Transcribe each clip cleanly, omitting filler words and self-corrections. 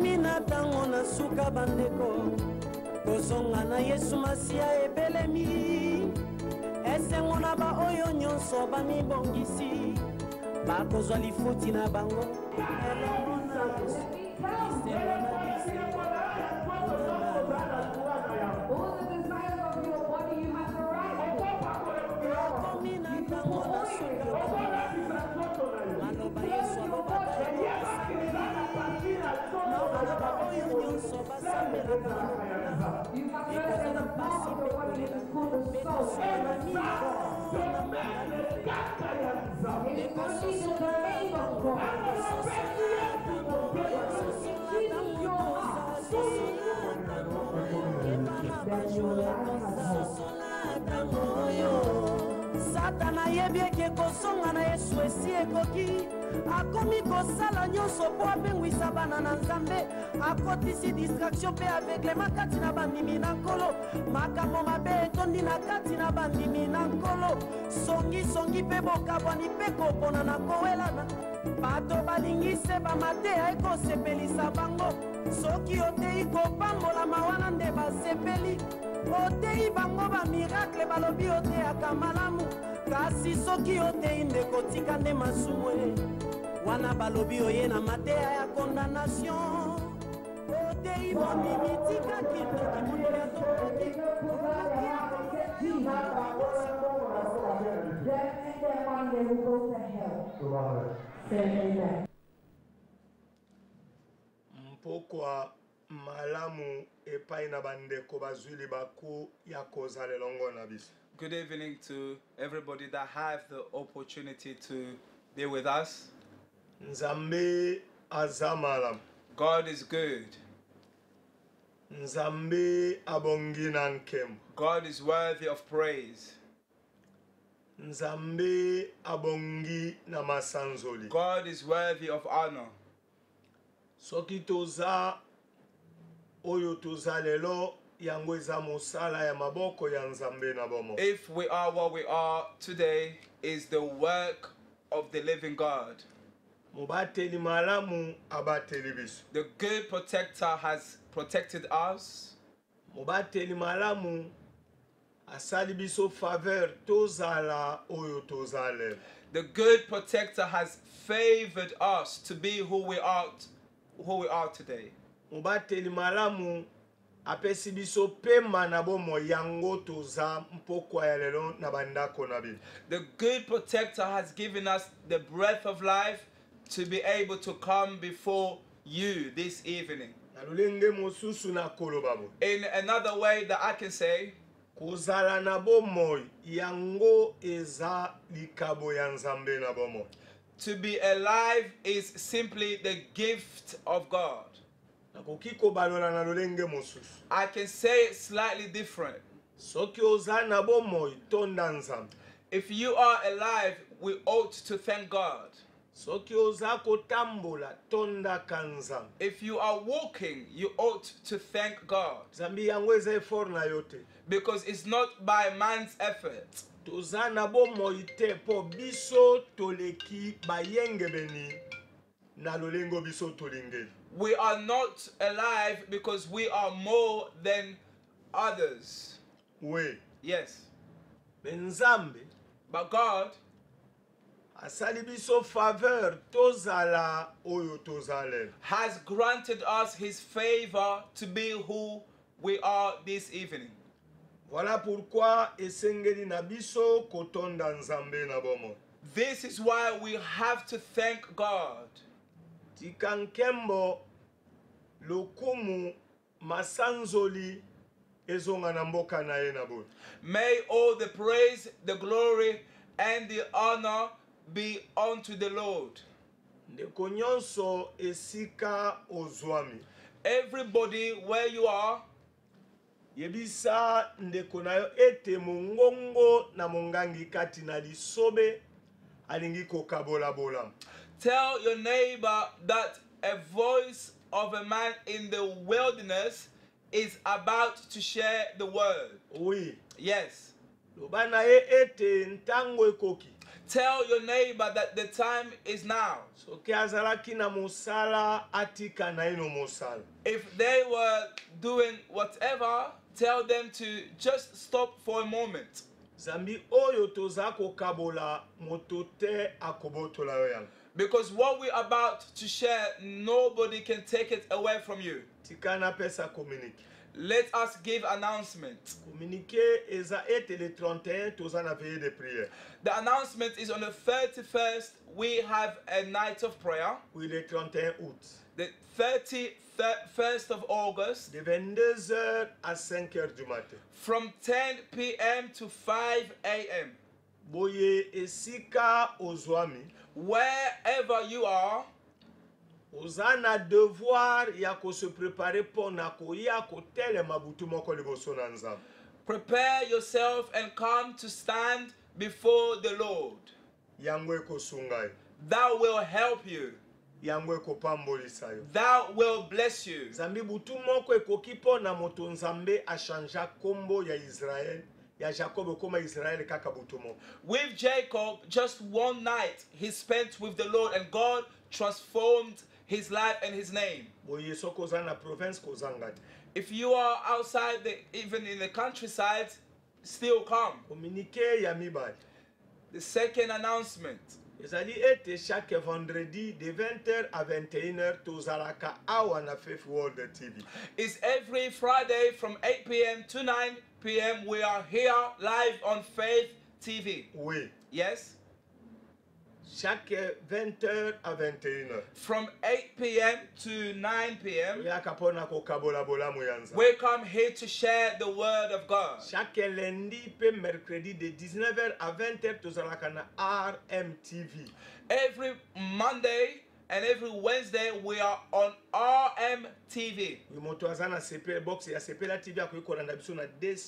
Akomina tango na suka bandeko Kozonga na Yesu Masia ebelemi Esengo na ba oyo nyonso bamibongisi Bakozwa lifuti na bango Elongo na Satana yebieke kosonga na Yesu esi ekoki akomi kosala nyonso po abengwisa bana na Nzambe akotisi distraction pe aveuglement kati na bandimi na nkolo makambo mabe etondi na kati na bandimi na nkolo songi pe bokabwani pe kopona na kowelana bato balingise bamateya ekosepelisa bango soki otei kopambola mawana nde basepeli otei bango ba miracle balobi oteyaka malamu kasi soki otei ndeko tika nde masumu wana balobi oye na mateya ya condamnation otei bomimi tika kindoki monela tokoki mpokwa malamu epai na bandeko bazwili baku ya kozala elongo na biso. Good evening to everybody that have the opportunity to be with us. Nzambe azamalam. God is good. Nzambe abongi na nkembo. God is worthy of praise. Nzambe abongi na masanzoli. God is worthy of honor. Soki toza oyo toza lelo yango eza mosala ya maboko ya Nzambe na bomo. If we are what we are today is the work of the living God. Mubateli malamu abateli biso. The good protector has protected us. Mubateli malamu asali biso faveur tozala oyo tozale. The good protector has favored us to be who we are today. Mubateli malamu apesi biso pema na bomo yango toza mpokwa ya lelo na bandako na bi. The good protector has given us the breath of life to be able to come before you this evening. Nalulenge mosusu na kolobabo. In another way that I can say, kozala na bomo yango eza likabo ya Nzambe na bomo. To be alive is simply the gift of God. Nakoki kobalola na lulenge mosusu. I can say it slightly different. Soki oza na bomo tonda Nzambe. If you are alive, we ought to thank God. Soki oza kotambola tonda kanzam. If you are walking, you ought to thank God. Zambi yango eza effort na yote. Because it's not by man's effort. Toza na bomo ite po biso toleki bayenge beni na lolengo biso tolingeli. We are not alive because we are more than others. We. Yes. Benzambe. But God asali biso faveur tozala oyo tozale. Has granted us his favor to be who we are this evening. Voilà pourquoi esengeli na biso kotonda Nzambe na bomo. This is why we have to thank God. Tikankembo lokumu masanzoli ezonga na mboka na ye na bo. May all the praise, the glory, and the honor be unto the Lord. Ndeko nyonso esika ozwami. Everybody where you are, yebisa ndeko na yo ete mongongo na mongangi kati na lisobe alingi kokabola bola. Tell your neighbor that a voice of a man in the wilderness is about to share the word. Oui. Yes. Lobana ye ete ntango ekoki. Tell your neighbor that the time is now. soki azalaki na mosala atika na ino mosala. If they were doing whatever, tell them to just stop for a moment. Zambi oyo toza kokabola moto te akobotola yo yango. Because what we're about to share, nobody can take it away from you. Tika na pesa communique. Let us give announcement. Communiqué eza ete le 31 toza na veille de prière. The announcement is on the 31st. We have a night of prayer. Oui, le 31 août. The 31st of August, De 22h à 5h du matin. from 10 p.m. to 5 a.m. Boye esika ozwami. Wherever you are, Oza na devoir ya ko se préparer pona koya kotelema butu moko liboso na Nzambe. prepare yourself and come to stand before the Lord. Yango ekosunga yo. That will help you. Yango ekopambolisa yo. That will bless you. Zambi butu moko ekoki pona moto Nzambe achangea kombo ya Israël. Ya Jacob koma Israël kaka butu moko. With Jacob, just one night he spent with the Lord, and God transformed his life and his name. Boye soko za na province kozanga te. If you are outside, even in the countryside, still come. Communiqué ya mibali. The second announcement Ezali ete chaque vendredi de 20h à 21h tozalaka awa na Faith World TV. is every Friday from 8 p.m. to 9 p.m. We are here live on Faith TV. Oui. Yes? Chaque 20h à 21h. From 8 p.m. to 9 p.m. Oyaka pona kokabola bolamu ya Nzambe. we come here to share the word of God. Chaque lundi pe mercredi de 19h à 20h tozalaka na RMTV. Every Monday and every Wednesday we are on RMTV. Moto aza na CP box ya CP la TV akoyikola na biso na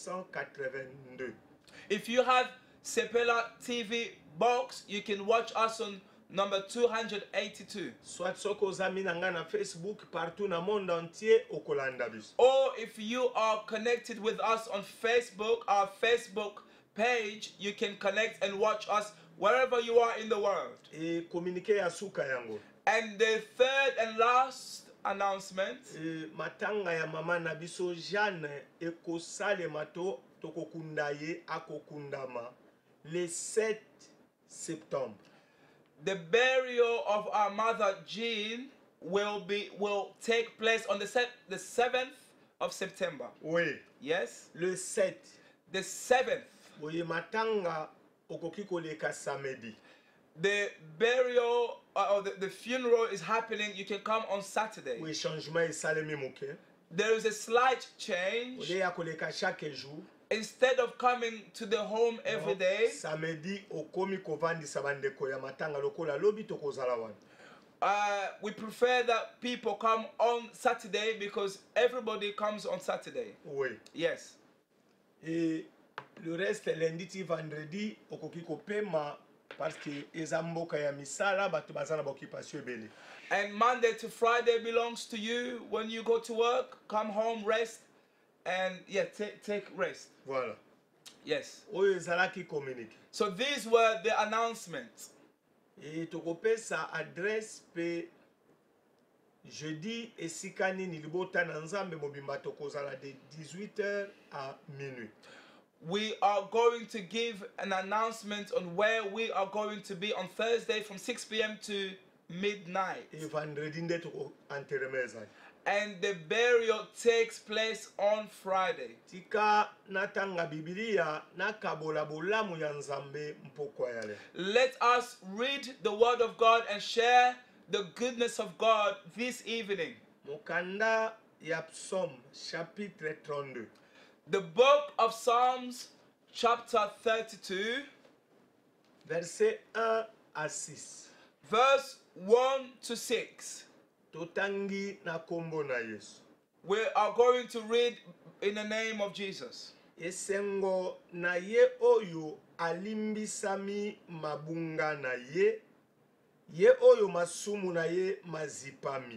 282. If you have Sepela TV box, you can watch us on number 282. Soit soko ozami na nga na Facebook partout na monde entier okolanda biso. Or if you are connected with us on Facebook, our Facebook page, you can connect and watch us wherever you are in the world. E communiqué ya suka yango. And the third and last announcement, Matanga ya mama na biso Jeanne ekosalema to tokokunda ye akokundama le 7 septembre. the burial of our mother Jean will take place on the 7th of September. Oui, Yes? le 7. The 7th. Boye matanga okoki koleka samedi. The burial or the funeral is happening. You can come on Saturday. Oui, changement esalemi moke. There is a slight change. Ode ya koleka chaque jour. Instead of coming to the home every day, Samedi okomi kovandisa bandeko ya matanga lokola lobi tokozala wana. we prefer that people come on Saturday because everybody comes on Saturday. Oui. Yes. Et le reste lundi ti vendredi okoki kopema parce que eza mboka ya misala bato baza na occupation ebele. And Monday to Friday belongs to you. When you go to work, come home, rest, and yeah, take rest. Voilà. Yes. Oyo ezalaki communique. So these were the announcements. Et tokopesa adresse pe jeudi esika nini libota na Nzambe mobimba tokozala de 18h à minuit. We are going to give an announcement on where we are going to be on Thursday from 6 p.m. to midnight. Et vendredi nde toko enterrement ezali. And the burial takes place on Friday. Tika natanga Biblia nakabola bolamu ya Nzambe mpokwa yale. Let us read the word of God and share the goodness of God this evening. Mokanda ya Psaume chapitre 32. The book of Psalms, chapter 32, Verset 1 à 6. verse 1 to 6. Totangi na kombo na Yesu. We are going to read in the name of Jesus. Esengo na ye oyo alimbisami mabunga na ye. Ye oyo masumu na ye mazipami.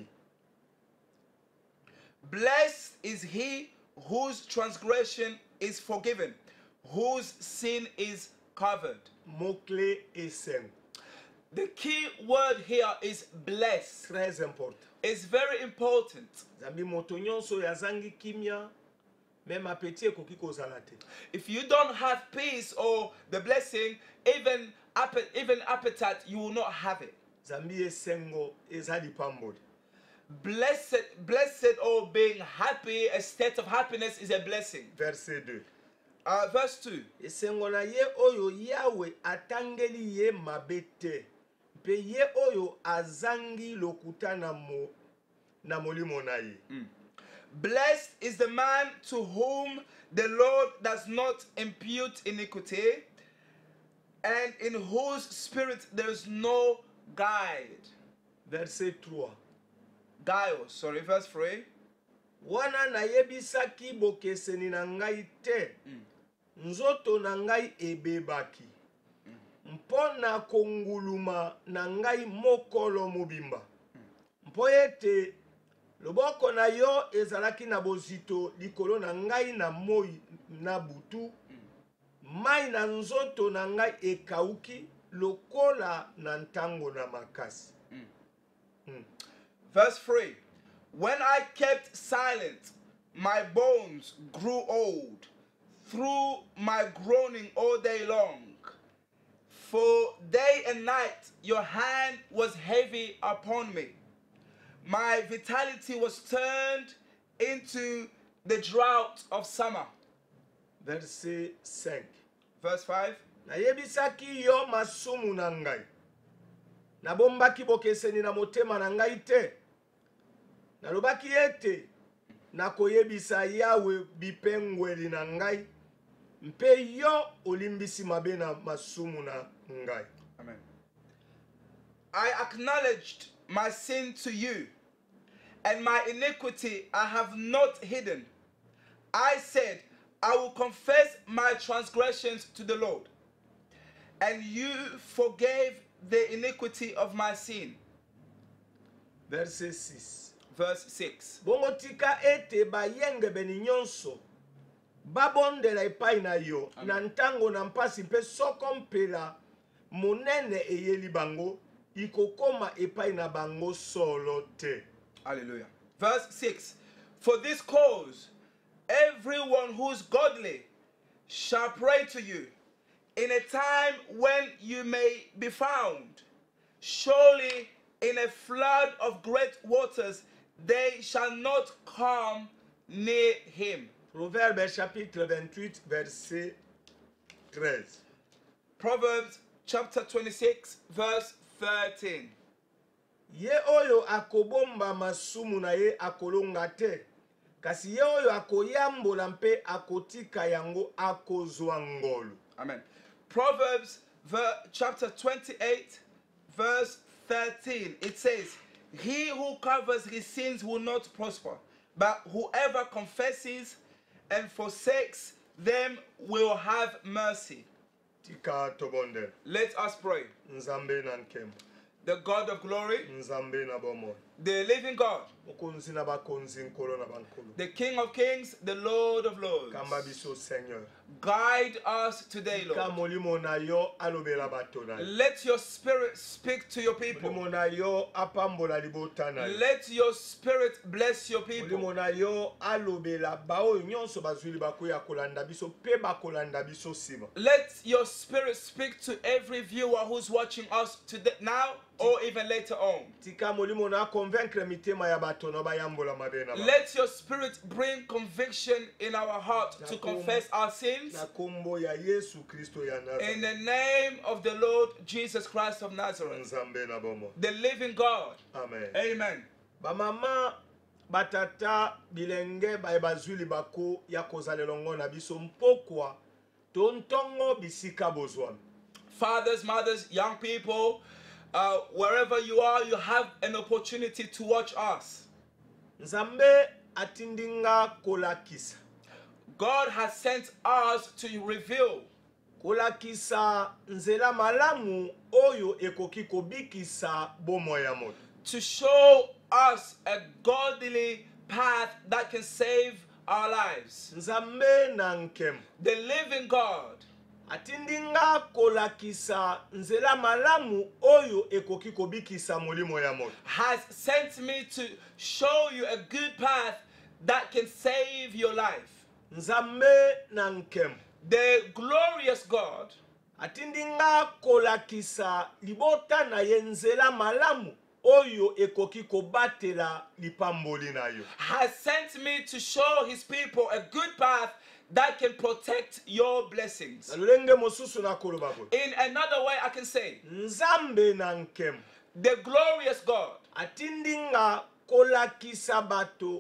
Blessed is he whose transgression is forgiven, whose sin is covered. Mot-clé esengo. The key word here is blessed. Très important. It's very important. Zambi moto nyonso yazangi kimia, même appétit ekoki kozala te. If you don't have peace or the blessing, even appetite, you will not have it. Zambi esengo ezali pamboli. Blessed or being happy, a state of happiness is a blessing. Verset 2. Verse 2. Esengo na ye oyo Yahweh atangeli ye mabe te. Pe ye oyo azangi lokuta na molimo na ye. Blessed is the man to whom the Lord does not impute iniquity, and in whose spirit there is no guide. Verset 3. Verse 3. Wana nayebisaki bokeseni na ngai te. Nzoto na ngai ebebaki. Mpona konguluma na ngai mokolo mobimba. Mpo ete loboko na yo ezalaki na bozito likolo na ngai na moi na butu. Mai na nzoto na ngai ekauki lokola na ntango na makasi. Verse 3. When I kept silent, my bones grew old through my groaning all day long. For day and night your hand was heavy upon me. My vitality was turned into the drought of summer. Verset 5. Verse 5. Nayebisaki yo masumu na ngai. Nabombaki bokeseni na motema na ngai te. Nalobaki ete nakoyebisa Yahweh bipengweli na ngai. Mpe yo olimbisi mabe na masumu na ngai. Amen. I acknowledged my sin to you, and my iniquity I have not hidden. I said, I will confess my transgressions to the Lord, and you forgave the iniquity of my sin. Verset 6. Verse 6. Bongo tika ete bayenge beni nyonso babondela epai na yo. Amen. Na ntango na mpasi mpe soko mpela monene eyeli bango ikokoma epai na bango solo te. Hallelujah. Verse 6. For this cause, everyone who is godly shall pray to you in a time when you may be found. Surely in a flood of great waters they shall not come near him. Proverbe chapitre 28 verset 13. Proverbs chapter 26 verse 13. Ye oyo akobomba masumu na ye akolonga te. Kasi ye oyo akoyambola mpe akotika yango akozwa ngolu. Amen. Proverbs chapter 28 verse 13. It says, he who covers his sins will not prosper, but whoever confesses and forsakes them will have mercy. Tika tobonde. Let us pray. Nzambe na nkembo. The God of glory, Nzambe na bomo. the living God, Okonzi na bakonzi nkolo na bankolo. the King of kings, the Lord of lords. Kamba biso Seigneur. Guide us today, Ka Lord. molimo na yo alobela bato na yo. Let your spirit speak to your people. Molimo na yo apambola libota na yo. Let your spirit bless your Molimo people. na yo alobela baoyo nyonso bazwili bakoya kolanda biso pe bakolanda biso sima. Let your spirit speak to every viewer who's watching us today, now or even later on. Tika molimo na convaincre mitema ya bato na bayambola mabe na ba. Let your spirit bring conviction in our heart to confess our sins. Na kombo ya Yesu Kristo ya In Nazareth. the name of the Lord Jesus Christ of Nazareth, Nzambe na bomo. the living God. Amen. Amen. Bamama batata bilenge bazwili bako ya kozalelongo na biso mpokwa tontongo bisika bozwami. Fathers, mothers, young people, wherever you are, you have an opportunity to watch us. Nzambe atindinga kolakisa. God has sent us to reveal, Kolakisa nzela malamu oyo ekoki kobikisa bomo ya moto. to show us a godly path that can save our lives. Nzambe na nkemo. The living God, atindinga kolakisa nzela malamu oyo ekoki kobikisa molimo ya moto. Has sent me to show you a good path that can save your life. Nzambe na nkemu. The glorious God Atindinga kolakisa libota na ye nzela malamu oyo ekoki kobatela lipamboli na yo. has sent me to show his people a good path that can protect your blessings. Nalulenge mosusu na koloba bo. In another way, I can say, Nzambe na nkemu. the glorious God Atindinga kolakisa bato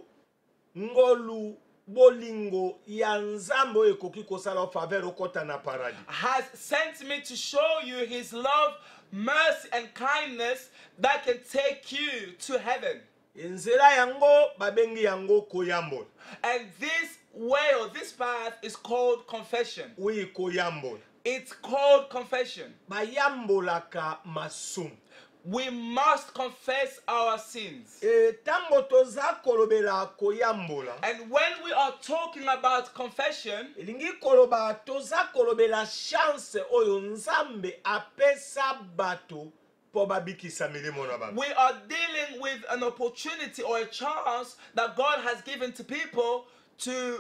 ngolu bolingo ya nzambe oyo ekoki kosala o faveur okota na paradis. has sent me to show you his love, mercy, and kindness that can take you to heaven. Nzela yango babengi yango koyambola. And this way or this path is called confession. Oui, koyambola. It's called confession. Bayambolaka masumu. We must confess our sins. Tango toza kolobela koyambola. And when we are talking about confession, Elingi koloba toza kolobela chance oyo nzambe apesa bato po babikisa milimo na bango. we are dealing with an opportunity or a chance that God has given to people to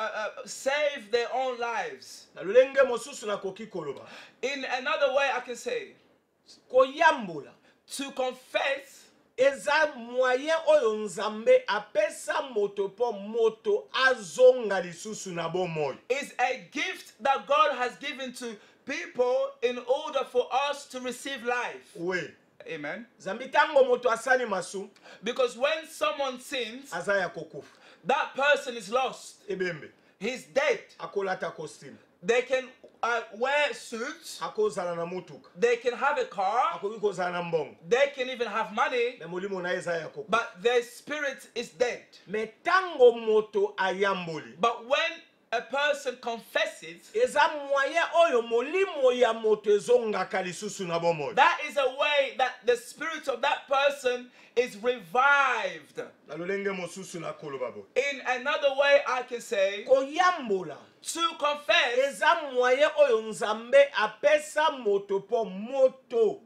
save their own lives. Na lulenge mosusu na koki koloba. In another way, I can say, Koyambola to confess eza moyen oyo nzambe apesa moto po moto azonga lisusu na bomoi. is a gift that God has given to people in order for us to receive life. Oui. Amen. Zambi tango moto asali masu Because when someone sins, azaya kokufa. that person is lost. Ebembe He's dead. akolata costume. They can wear suits. Akozala na mutuka. They can have a car. Akoki kozala na mbongo. They can even have money. Me molimo na eza ya kokufa. But their spirit is dead. Me tango moto ayamboli. But when a person confesses, Eza moyen oyo molimo ya moto ezongaka lisusu na bomoi. that is a way that the spirit of that person is revived. Na lolenge mosusu na koloba bo. In another way, I can say, Koyambola to confess eza moyen oyo nzambe apesa moto po moto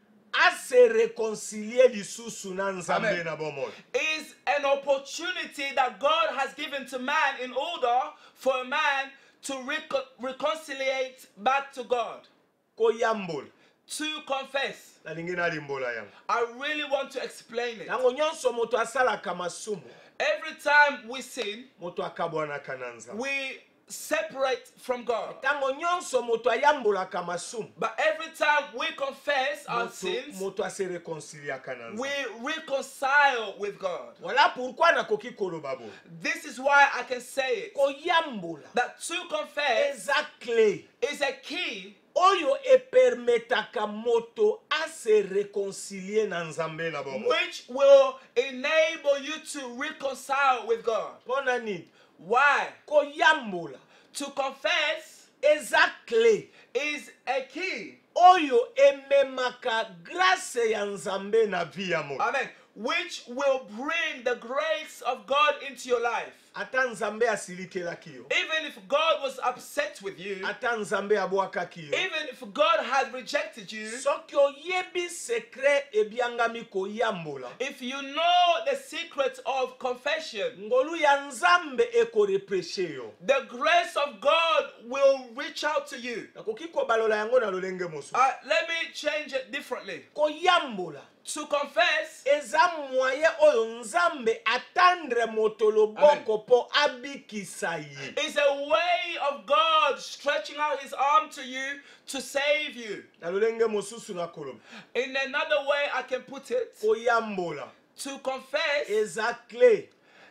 ase reconcilier lisusu na nzambe Amen. na bomoi. is an opportunity that God has given to man in order for a man to reconciliate back to God. Koyambola To confess. nalingi nalimbola yango. I really want to explain it. Nango nyonso moto asalaka masumu Every time we sin, moto akabwanaka na nzambe. we separate from God. Tango nyonso moto ayambolaka masumu But every time we confess our sins, moto ase reconciliaka na we nzambe. reconcile with God. Voilà pourquoi nakoki koloba bo. This is why I can say it. Koyambola That to confess eza clé is a key oyo epermetaka moto ase reconcilier na nzambe na bomoi. which will enable you to reconcile with God. Pona nini? Why? Koyambola To confess eza clé is a key. oyo ememaka grâce ya nzambe na vie ya moto. Amen. Which will bring the grace of God into your life. Ata nzambe asilikelaki yo. Even if God was upset with you, Ata nzambe abwakaki yo. even if God had rejected you, Soki oyebi secret ebiangami koyambola. if you know the secret of confession, Ngolu ya nzambe ekorepreshe yo. the grace of God will reach out to you. Nakoki kobalola yango na lolenge mosusu. Let me change it differently. Koyambola To confess eza moyen oyo nzambe atendre moto loboko po abikisa ye. is a way of God stretching out his arm to you to save you. Na lolenge mosusu na koloba. In another way I can put it, Koyambola to confess eza clé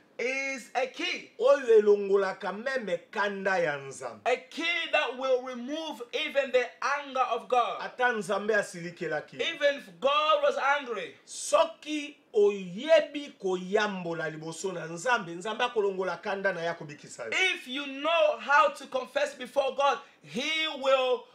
is a key. oyo elongolaka meme kanda ya nzambe. A key that will remove even the anger of God. Ata nzambe asilikelaki yo. Even if God was angry, Soki oyebi koyambola liboso na nzambe, nzambe akolongola kanda na ya kobikisa yo. if you know how to confess before God, he will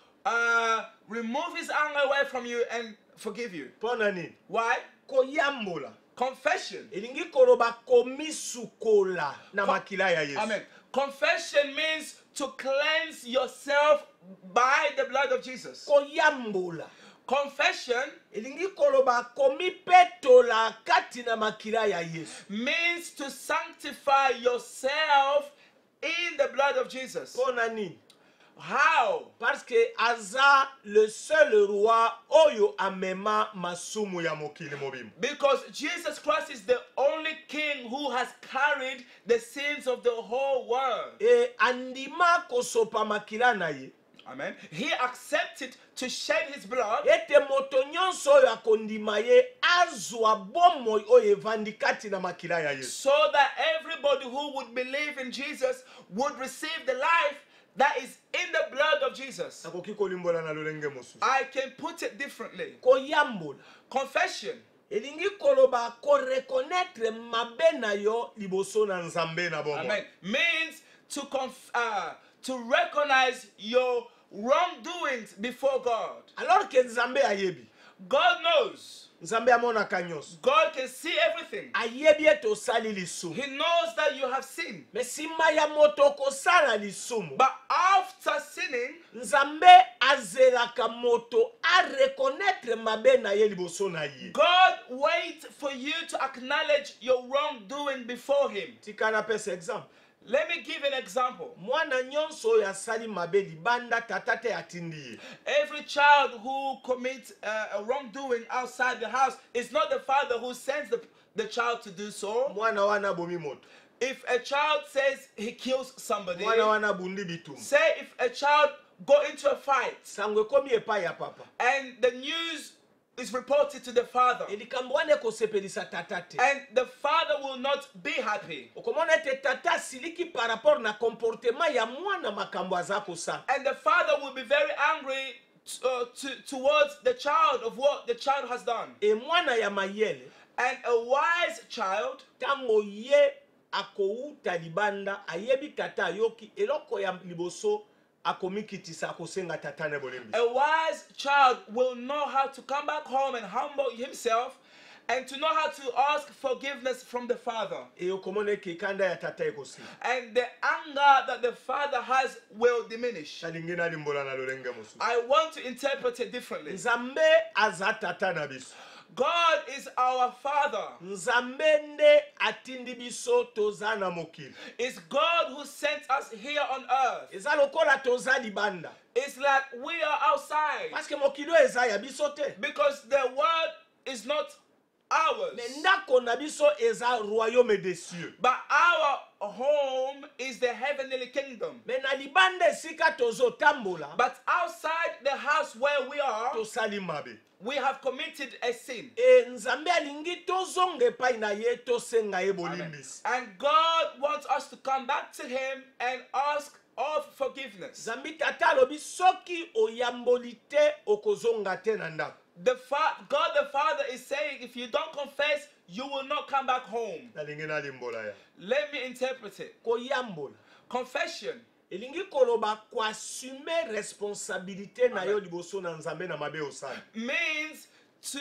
remove his anger away from you and forgive you. Pona nini? Why? Koyambola Confession. elingi koloba komisukola na makila ya Yesu. Amen. Confession means to cleanse yourself by the blood of Jesus. koyambola Confession elingi koloba komipetola kati na makila ya Yesu. means to sanctify yourself in the blood of Jesus. Pona nini? How? Parce que aza le seul roi oyo amema masumu ya mokili mobimba. Because Jesus Christ is the only king who has carried the sins of the whole world. E andima kosopa makila na ye. Amen. He accepted to shed his blood Ete moto nyonso oyo akondima ye azwa bomoi oyo evandi kati na makila ya Yesu. so that everybody who would believe in Jesus would receive the life that is in the blood of Jesus. Nakoki kolimbola na lolenge mosusu. I can put it differently. Koyambola Confession elingi koloba ko reconnaître mabe na yo liboso na Nzambe na bomoi. Amen. Means to recognize your wrongdoings before God. Alors que Nzambe ayebi. God knows. Nzambe amonaka nyonso. God can see everything. Ayebi ete osali lisumu. He knows that you have sinned. Mais sima ya moto kosala lisumu. But after sinning, Nzambe azelaka moto a reconnaître mabe na ye liboso na ye. God waits for you to acknowledge your wrongdoing before Him. Tika na pesa exemple. Let me give an example. Mwana nyonso oyo asali mabe libanda tata te atindi ye. Every child who commits a wrongdoing outside the house, it's not the father who sends the child to do so. Mwana wana bomi moto. If a child says he kills somebody, Mwana wana bundi bitumu. say if a child go into a fight Sangwe komi epai ya papa. and the news is reported to the father, Elikambo wane kosepelisa tata te. and the father will not be happy, Okomona ete tata siliki par rapport na comportement ya mwana makambo aza kosala. and the father will be very angry towards the child of what the child has done. E mwana ya mayele And a wise child, tango ye akouta libanda ayebi tata ayoki eloko ya liboso akomikitisa akosenga tata ne bolembi. a wise child will know how to come back home and humble himself and to know how to ask forgiveness from the father. E okomona ke kanda ya tata ekosi. And the anger that the father has will diminish. Nalingi na limbola na lolenge mosusu. I want to interpret it differently. Nzambe aza tata na biso. God is our father. Nzambe nde atindi biso toza na mokili. It's God who sent us here on earth. Eza lokola toza libanda. It's like we are outside Parce que mokili oyo eza ya biso te. because the world is not ours. Me ndako na biso eza royaume des cieux. But our home is the heavenly kingdom. Me na libanda esika tozo tambola But outside the house where we are, tosali mabe. we have committed a sin. E Nzambe alingi tozonga epai na ye tosenga ye bolimbisi. And God wants us to come back to Him and ask of forgiveness. Nzambe tata alobi soki oyamboli te okozonga te na ndako. God the Father is saying, if you don't confess, you will not come back home. Nalingi na limbola ya. Let me interpret it. Koyambola. Confession Elingi koloba koassume responsabilité na yo liboso na Nzambe na mabe osala. means to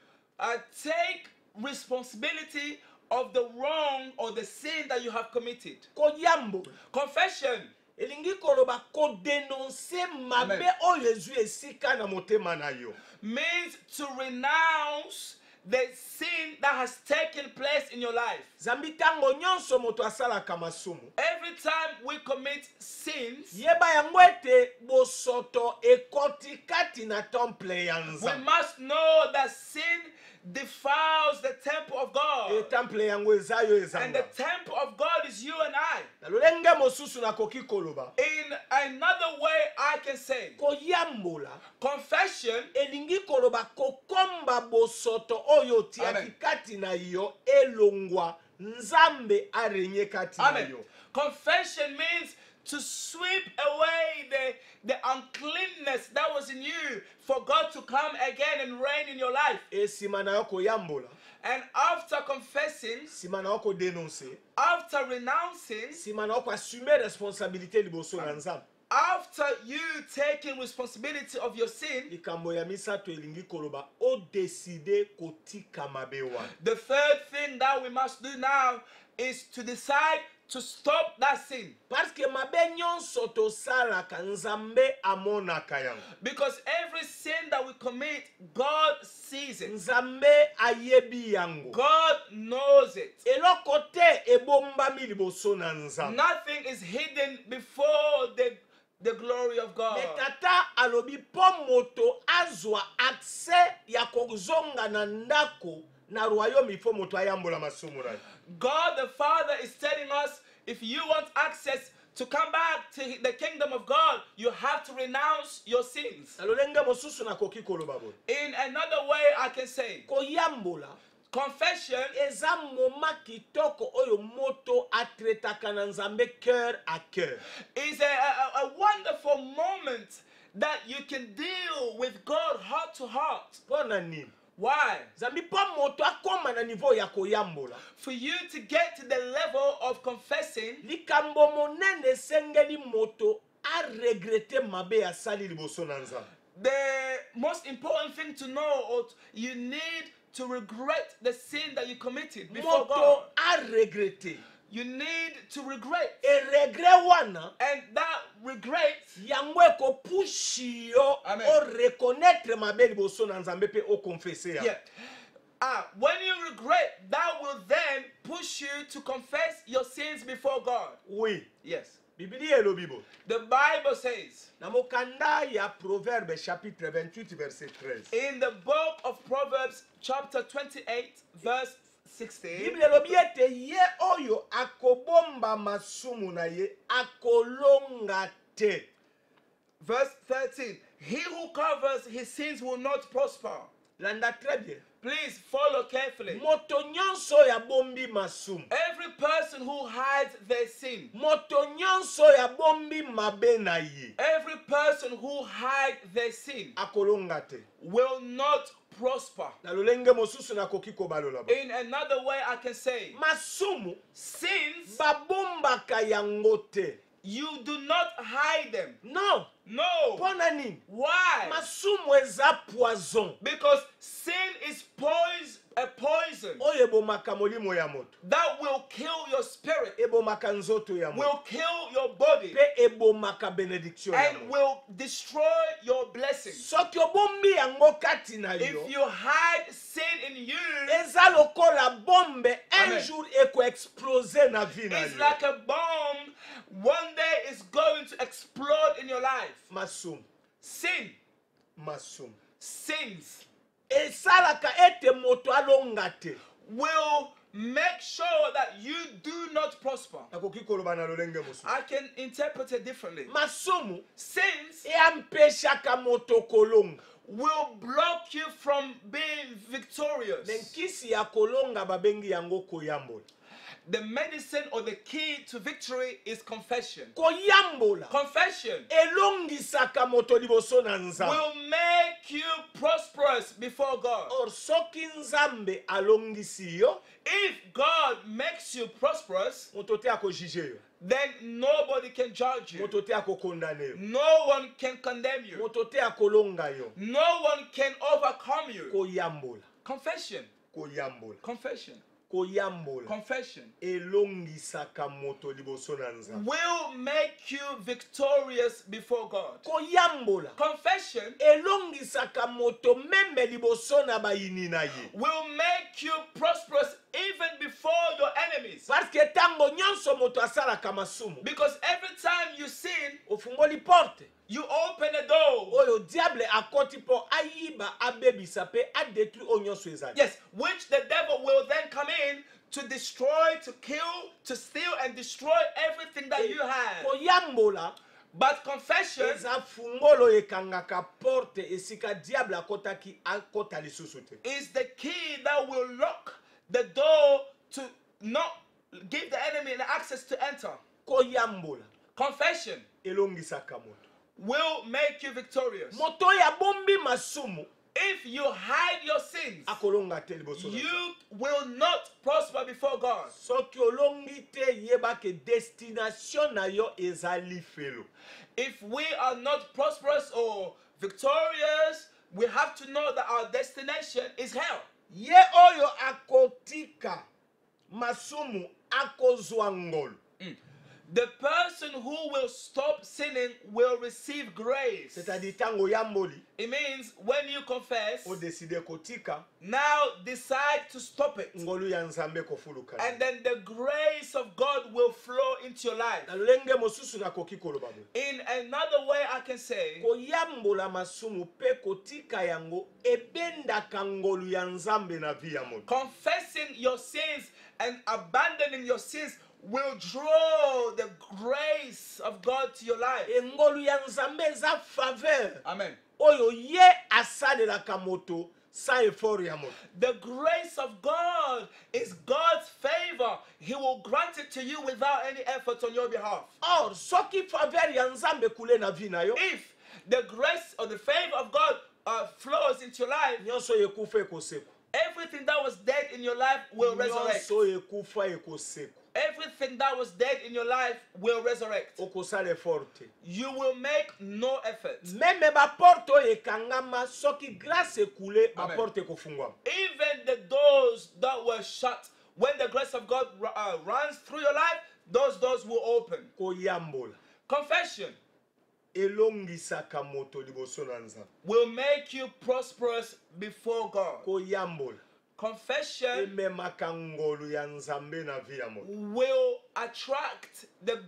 take responsibility of the wrong or the sin that you have committed. Koyambola. Confession Elingi koloba ko dénoncer mabe Amen. oyo ezwi esika na motema na yo. means to renounce the sin that has taken place in your life. Zambi tango nyonso moto asalaka masumu. Every time we commit sins, Yeba yango ete bosoto ekoti kati na temple ya we Nzambe. must know that sin defiles the temple of E God. temple yango eza yo And the ezanga. temple of God is you and I. Na lolenge mosusu nakoki koloba. In another way, I can say, Koyambola. confession Elingi koloba kokomba bosoto oyo tiaki Amen. kati na yo elongwa Nzambe arenye kati na Amen. yo. Confession means to sweep away the uncleanness that was in you for God to come again and reign in your life. E sima na yo koyambola. And after confessing, Sima na yo kodenonse. after renouncing, Sima na yo koassume responsabilité liboso na Nzambe. after you taking responsibility of your sin, Likambo ya misato elingi koloba o décider kotika mabe wana. the third thing that we must do now is to decide to stop that sin. Parce que mabe nyonso tosalaka nzambe amonaka yango. Because every sin that we commit, God sees it. Nzambe ayebi yango. God knows it. Eloko te ebombami liboso na nzambe. Nothing is hidden before the glory of God. Metata alobi po moto azwa accès ya kozonga na ndako na royaume ifo moto ayambola masumu na. God the Father is telling us, if you want access to come back to the kingdom of God, you have to renounce your sins. Alolenge mosusu na koki koloba bo. In another way, I can say, Koyambola confession eza moma kitoko oyo moto atretaka na nzambe cœur à cœur. is a wonderful moment that you can deal with God heart to heart. Pona nini? Why? Zambi po moto akoma na niveau ya koyambola. For you to get to the level of confessing, Likambo monene sengeli moto a regrette mabe asali liboso na nzambe. the most important thing to know, or you need to regret the sin that you committed before Moto God. a regrette. You need to regret. E regret wana And that regret, yango eko pushi yo Amen. o reconnaître mabe liboso na nzambe pe o confesser ya. when you regret, that will then push you to confess your sins before God. Oui. Yes. Biblia elobi bo. The Bible says Na mokanda ya Proverbe chapitre 28 verset 13. in the book of Proverbs, chapter 28, verse 16, Biblia elobi ete ye oyo akobomba masumu na ye akolonga te. verse 13, he who covers his sins will not prosper. Landa très bien. Please follow carefully. Moto nyonso ya bombi masumu. Every person who hides their sin, Moto nyonso ya bombi mabe na ye every person who hides their sin akolonga te. will not prosper. Na lolenge mosusu na koki kobalola ba. In another way, I can say, Masumu sins, babombaka yango te. you do not hide them. Non. No. Pona nini? Why? Masumu eza poison. Because sin is a poison Oyo ebomaka molimo ya moto. that will kill your spirit, Ebomaka nzoto ya moto. will kill your body, Pe ebomaka benediction ya and moto. will destroy your blessings. Soki obombi yango kati na yo, If you hide sin in you, eza lokola bombe un Amen. jour eko explose na vie na it's yo. like a bomb. One day it's going to explode in your life. Masumu. Sin, Masumu. sins Esalaka ete moto alonga te. will make sure that you do not prosper. Nakoki koloba na lolenge mosusu. I can interpret it differently. Masumu Sins eampeshaka moto kolonga. will block you from being victorious. Menkisi ya kolonga babengi yango koyambola. The medicine or the key to victory is confession. Koyambola Confession elongisaka moto liboso na nzambe. will make you prosperous before God. Or soki nzambe alongisi yo, If God makes you prosperous, moto te akojuge yo. then nobody can judge you. Moto te akokondane yo. No one can condemn you. Moto te akolonga yo. No one can overcome you. Koyambola. Confession. Koyambola. Confession. Koyambola Confession elongisaka moto liboso na nzambe. will make you victorious before God. Koyambola Confession elongisaka moto meme liboso na bayini na ye. will make you prosperous even before your enemies. Parce que tango nyonso moto asalaka masumu, Because every time you sin, ofungoli porte you open a door. oyo diable akoti po ayiba abebisa pe adetruire oyo nyonso ezali. Yes, which the devil will then come in to destroy, to kill, to steal, and destroy everything that you have. Koyambola But confession eza fungolo ekangaka porte esika diable akotaki akota lisusu te. is the key that will lock the door to not give the enemy the access to enter. Koyambola Confession elongisaka moto. will make you victorious. Moto ya bombi masumu If you hide your sins, akolonga te liboso na nzambe. you will not prosper before God. Soki olongi te yeba ke destination na yo ezali felo. If we are not prosperous or victorious, we have to know that our destination is hell. Ye oyo akotika masumu akozwa ngolo. The person who will stop sinning will receive grace. c'est-à-dire ntango oyamboli It means when you confess, odeside kotika now decide to stop it. ngolu ya nzambe kofuluka And then the grace of God will flow into your life. na lolenge mosusu nakoki koloba boye In another way, I can say, koyambola masumu mpe kotika yango ebendaka ngolu ya nzambe na vi ya moto confessing your sins and abandoning your sins will draw the grace of God to your life. engolu ya nzambe eza faveur Amen. oyo ye asalelaka moto sans effort ya moto The grace of God is God's favor. He will grant it to you without any effort on your behalf. or soki faveur ya nzambe kule na vi na yo If the grace or the favor of God flows into your life, nyonso oyo ekufa ekoseko everything that was dead in your life will resurrect. nyonso oyo ekufa ekoseko Everything that was dead in your life will resurrect. okosala effort te You will make no effort. meme baporte oyo ekangama soki grâce ekule Amen. baporte ekofungwama Even the doors that were shut, when the grace of God runs through your life, those doors will open. koyambola Confession elongisaka moto liboso na nzambe will make you prosperous before God. koyambola Confession ememaka ngolu ya nzambe na vi ya moto will attract the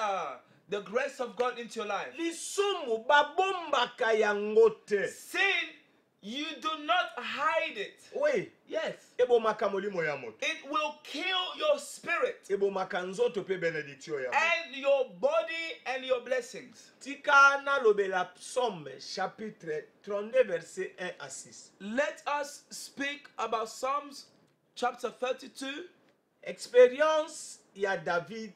grace of God into your life. lisumu babombaka yango te Sin, you do not hide it. oui Yes. ebomaka molimo ya moto It will kill your spirit ebomaka nzoto mpe benediktio ya moto and your body and your blessings. tika nalobela psaume chapitre 32 verset 1 à 6 Let us speak about Psalms chapter 32. expérience ya david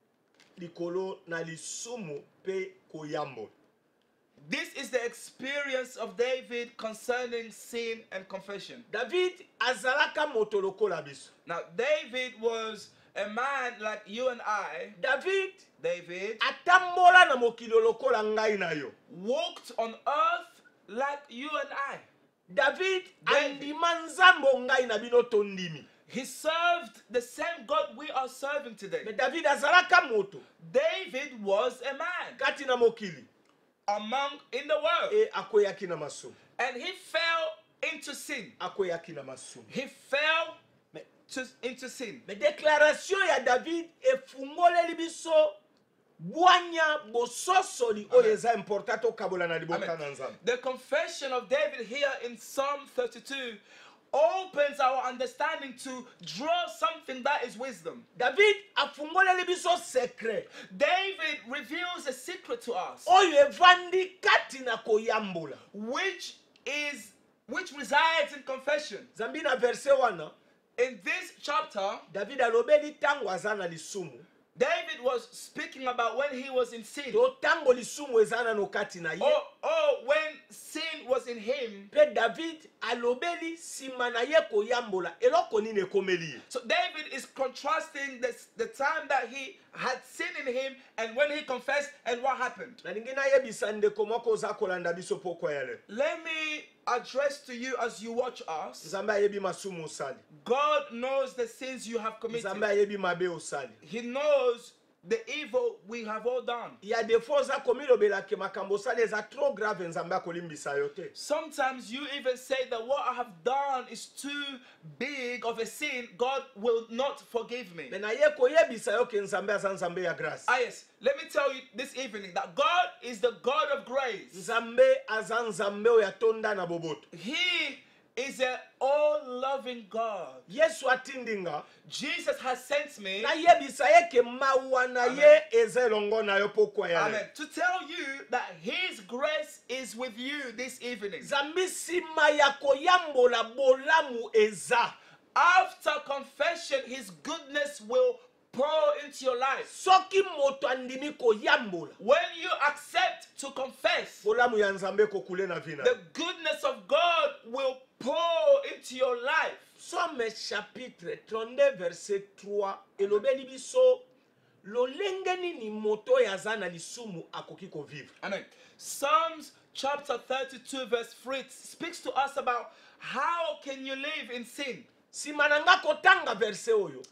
likolo na lisumu mpe koyambola This is the experience of David concerning sin and confession. david azalaka moto lokola biso Now, David was a man like you and I. david David atambola na mokili lokola ngai na yo walked on earth like you and I. david David. andima nzambo ngai na bino tondimi He served the same God we are serving today. me david azalaka moto David was a man kati na mokili in the world. e akweyaki na masumu And he fell into sin. akweyaki na masumu He fell into sin. me déclaration ya david efungoleli biso bwanya bososoli oyo eza important tokabola na libota na nzambe The confession of David here in Psalm 32 opens our understanding to draw something that is wisdom. david afungoleli biso secret David reveals a secret to us, oyo evandi kati na koyambola which resides in confession. zambi na verse wana In this chapter, david alobeli ntango aza na lisumu David was speaking about when he was in sin. to ntango lisumu eza nano kati na ye Or when sin was in him. mpe david alobeli nsima na ye koyambola eloko nini ekomeli ye So David is contrasting the time that he had sin in him and when he confessed and what happened. nalingi nayebisa ndeko moko oza kolanda biso pokwa ya lelo Let me address to you as you watch us. nzambe ayebi masumu osali God knows the sins you have nzambe committed. ayebi mabe osali He knows the evil we have all done. ya defo oza komilobelake makambo osali eza trop grave nzambe akolimbisa yo te Sometimes you even say that what I have done is too big of a sin. God will not forgive me. me naye koyebisa yo ke nzambe aza nzambe ya grâce Yes, let me tell you this evening that God is the God of grace. nzambe aza nzambe oyo atonda na boboto He is an all-loving God. yesu atindi nga Jesus has sent me, nayebisa ye ke mawa na ye eza elongo na yo pokwa ya lelo to tell you that His grace is with you this evening. nzambe nsima ya koyambola bolamu eza After confession, His goodness will pour into your life. soki moto andimi koyambola When you accept to confess, bolamu ya nzambe kokule na vi na the yo. goodness of God will pour into your life. Somme chapitre 32 verset 3 elobeli biso lolenge nini moto oyo aza na lisumu akoki kovivre Amen. Psalms chapter 32 verse 3 speaks to us about how can you live in sin. nsima na nga kotanga verse oyo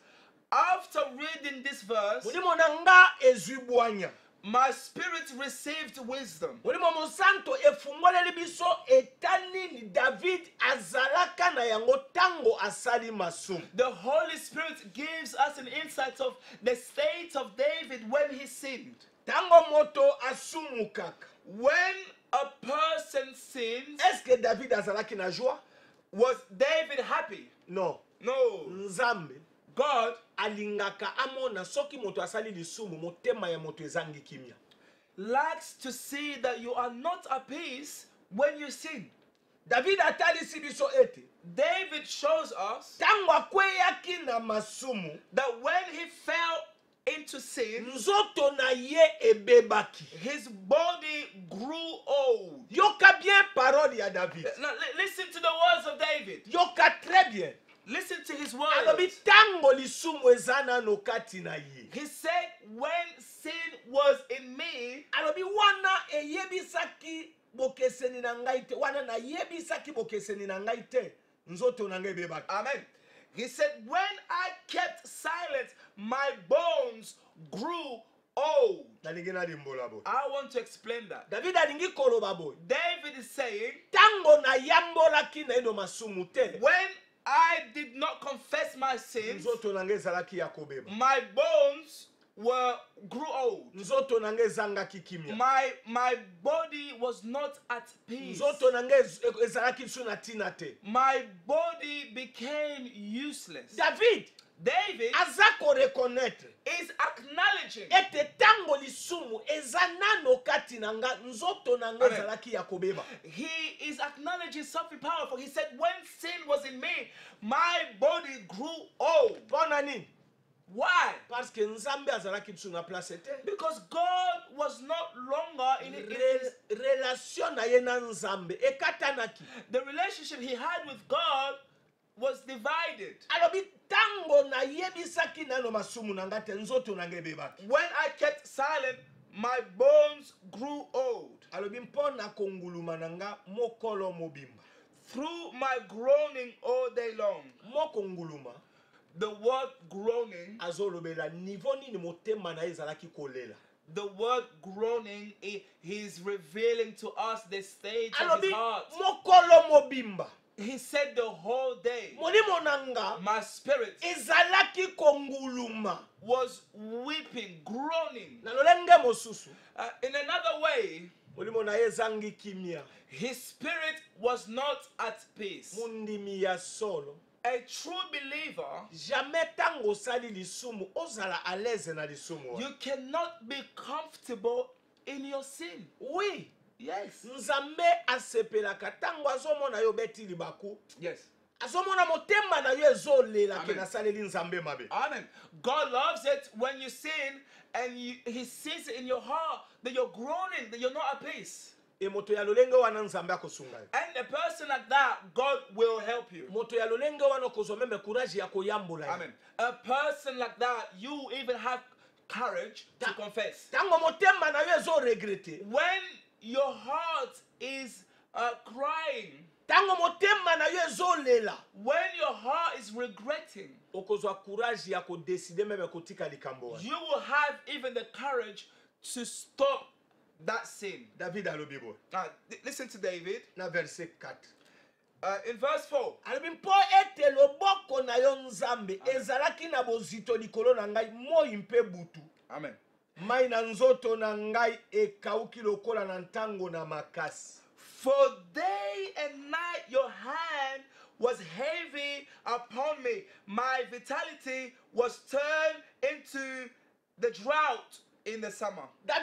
After reading this verse, molimo na nga ezwi bwanya. my spirit received wisdom. Molimo mosanto efungoleli biso etani ni David azalaka na yango tango asali masumu. The Holy Spirit gives us an insight of the state of David when he sinned. Tango moto asumukaka. When a person sins, Est-ce que David azalaki na joie? was David happy? Non. No. Nzambe God alingaka amona soki moto asali lisumu motema ya moto ezangi kimia. likes to see that you are not at peace when you sin. David atalisi biso ete David shows us tango akweyaki na masumu that when he fell into sin, nzoto na ye ebebaki. his body grew old. Yoka bien parole ya David. Now, listen to the words of David. Yoka très bien. Listen to his Alobi words. tango lisumu ezana no kati na ye. He said, when sin was in me, Alobi wana eyebisaki bokeseni na ngai te. Wana na yebisaki bokeseni na ngai te. Nzoto na ngai ebebaki. amen. He said, when I kept silent, my bones grew old. Nalingi na limbola boy. I want to explain that. David alingi koloba boy. David is saying, Tango na yambolaki na eno masumu te. when I did not confess my sins, Nzoto na ngai ezalaki ya kobeba. my bones grew old. Nzoto na ngai ezangaki kimia. My body was not at peace. Nzoto na ngai ezalaki su na tina te. My body became useless. David David aza ko reconnaître is acknowledging ete tango lisumu eza nano kati na nga nzoto na ngai Amen. ezalaki ya kobeba. he is acknowledging something powerful. He said, when sin was in me, my body grew old. Mpona nini? Why? Parce que Nzambe azalaki biso na place te. Because God was not longer in Relation na ye na Nzambe ekatanaki. the relationship he had with God was divided. Alobi tango na yebisaki nano masumu na nga te nzoto na nga ebebaki. When I kept silent, my bones grew old. Alobi mpona konguluma na nga mokolo mobimba. Through my groaning all day long. Moko nguluma The word groaning, azolobela niveau nini motema na ye ezalaki kolela. the word groaning, he's revealing to us the state of Alobi his heart. mokolo mobimba. He said the whole day, Molimo na nga my spirit ezalaki konguluma. was weeping, groaning. Na lolenge mosusu In another way, molimo na ye ezangi kimia. his spirit was not at peace. Mundimi ya solo A true believer, jamais tango osali lisumu ozala à l'aise na lisumu. you cannot be comfortable in your sin. Oui, Yes. Nzambe asepelaka tango azomona yo beti libaku. Yes. Azomona motema na yo ezolela ke Amen. nasaleli Nzambe mabe. Amen. God loves it when you sin and he sees it in your heart that you're groaning, that you're not at peace. E moto ya lolenge wana Nzambe akosunga yo. And a person like that, God will help you. Moto ya lolenge wana kozomeme courage ya koyambola yo. Amen. A person like that, you even have courage to confess. Tango motema na yo ezo regrete. When your heart is crying, Tango motema na yo ezolela. when your heart is regretting, Okozwa courage ya kodeside meme kotika likambo wana. you will have even the courage to stop that sin. David alobi boy. Now, listen to David. Na verset 4. In verse 4, Alobi mpo ete loboko na yo Nzambe ezalaki na bozito likolo na ngai moi mpe butu. Amen. Mai na nzoto na ngai ekauki lokola na ntango na makasi. For day and night your hand was heavy upon me. My vitality was turned into the drought in the summer.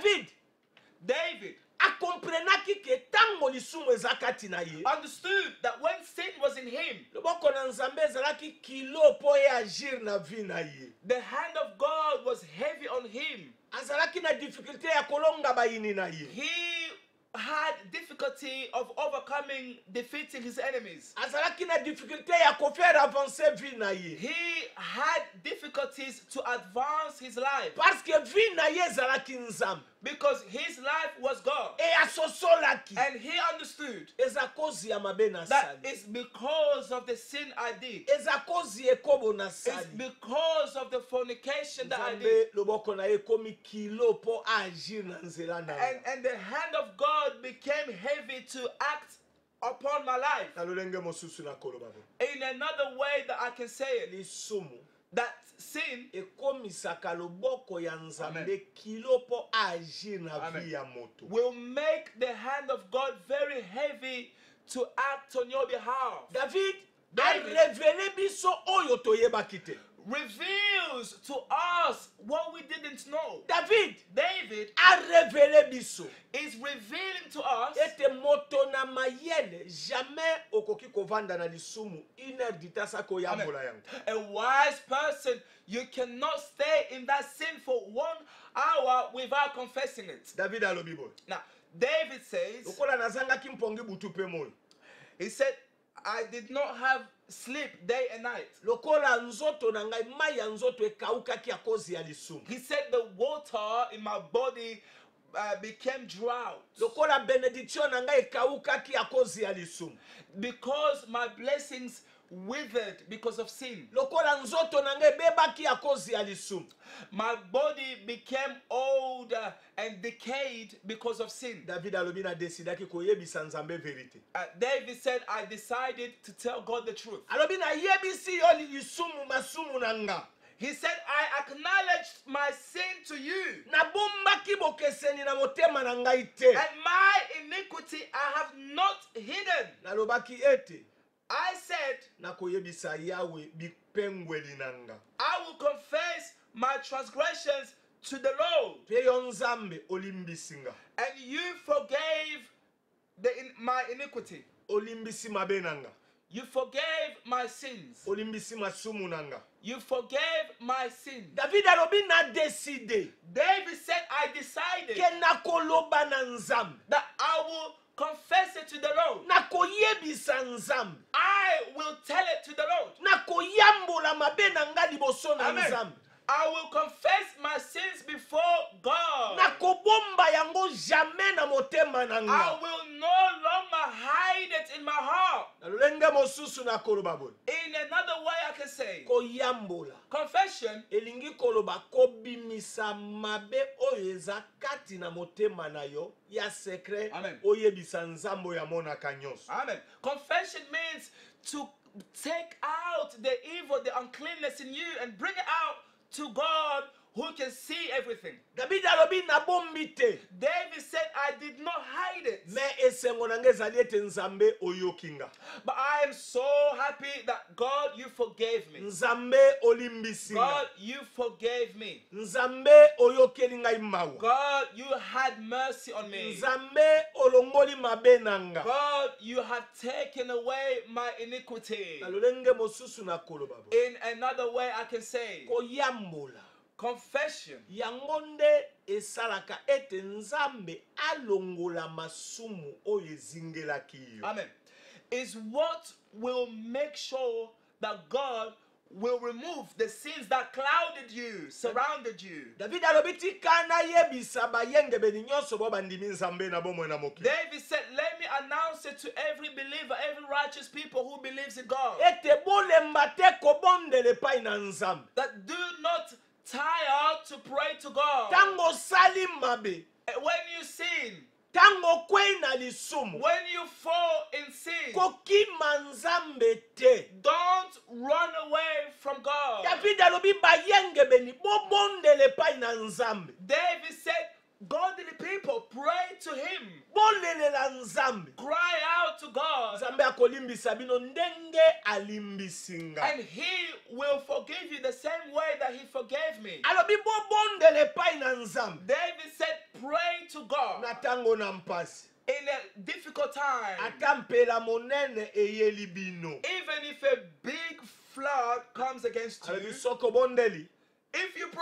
David Akomprenaki ke tango lisumu ezakati na ye. understood that when sin was in him, Loboko na Nzambe ezalaki kilo po ye agir na vie na ye. the hand of God was heavy on him. Azalaki na difficulté ya kolonga bayini na ye. He had difficulty of overcoming, defeating his enemies. azalaki na difficulté ya kofaire avancer vie na ye He had difficulties to advance his life parce que vie na ye ezalaki nzambe because his life was God. e asosolaki And he understood eza kozi ya mabe na that sali it's because of the sin I did. eza kozi ekobo na It's sali because of the fornication that I did. nzambe loboko na ye ekomi kilo mpo agir na nzela na ye And the hand of God became heavy to act upon my life. na lolenge mosusu na koloba bo In another way that I can say it, lisumu that sin ekomisaka loboko ya nzambe Amen. kilo mpo agir na Amen. vie ya moto will make the hand of God very heavy to act on your behalf. david David. arevele biso oyo toyebaki te Reveals to us what we didn't know. david David arevele biso is revealing to us ete moto na mayele jamais okoki kovanda na lisumu une heure ditasa koyambola yango a wise person, you cannot stay in that sin for 1 hour without confessing it. david alobi boye Now, David says, lokola nazangaki mpongi butu mpe moi he said, I did not have sleep day and night. lokola nzoto na ngai mai ya nzoto ekaukaki ya kozi ya lisumu He said the water in my body became drought lokola benediction na ngai ekaukaki ya kozi ya lisumu because my blessings withered because of sin. lokola nzoto na ngai ebebaki ya kozi ya lisumu My body became old and decayed because of sin. david alobi nadesidaki koyebisa nzambe verite David said, I decided to tell God the truth. alobi nayebisi yo lisumu masumu na nga He said, I acknowledged my sin to you, nabombaki bokeseni na motema na ngai te and my iniquity I have not hidden. nalobaki ete I said, nakoyebisa yawe bipengweli na nga I will confess my transgressions to the Lord, mpe yo nzambe olimbisi nga and you forgave my iniquity. olimbisi mabe na nga You forgave my sins. olimbisi masumu na nga You forgave my sins. david alobi nadeside David said, I decided ke nakoloba na nzambe that I will confess it to the Lord. nakoyebisa nzambe I will tell it to the Lord. nakoyambola mabe na nga liboso na Amen. nzambe I will confess my sins before God. nakobomba yango jamais na motema na I nga will no longer hide it in my heart. na lolenge mosusu nakoloba boye In another way, I can say, koyambola confession elingi koloba kobimisa mabe oyo eza kati na motema na yo ya secret Amen. oyebisa nzambe oyo amonaka nyonso Amen. Confession means to take out the evil, the uncleanness in you and bring it out to God who can see everything. david alobi nabombi te David said, I did not hide it. me esengo na nga ezali ete nzambe oyoki nga But I am so happy that God, you forgave me. nzambe olimbisi God, nga you forgave me. nzambe oyokeli ngai mawa God, you had mercy on me. nzambe olongoli mabe na nga God, you have taken away my iniquity. na lolenge mosusu nakoloba bo In another way, I can say, koyambola confession yango nde esalaka ete nzambe alongola masumu oyo ezingelaki yo Amen. Is what will make sure that God will remove the sins that clouded you, surrounded you. david alobi tika nayebisa bayengebeni nyonso bo bandimi nzambe na bomoi na mokili David said, let me announce it to every believer, every righteous people who believes in God, ete bolemba te kobondela epai na nzambe that do not tire to pray to God. ntango osali mabe When you sin, ntango okwei na lisumu when you fall in sin, kokima nzambe te don't run away from God. david alobi bayengebeni bobondela epai na nzambe David said, godly people, pray to him. bolelela nzambe Cry out to God, nzambe akolimbisa bino ndenge alimbisi nga and he will forgive you the same way that he forgave me. alobi bobondela epai na nzambe David said, pray to God na ntango na mpasi in a difficult time. ata mpela monene eyeli bino Even if a big flood comes against alobi you, soki obondeli if you pray,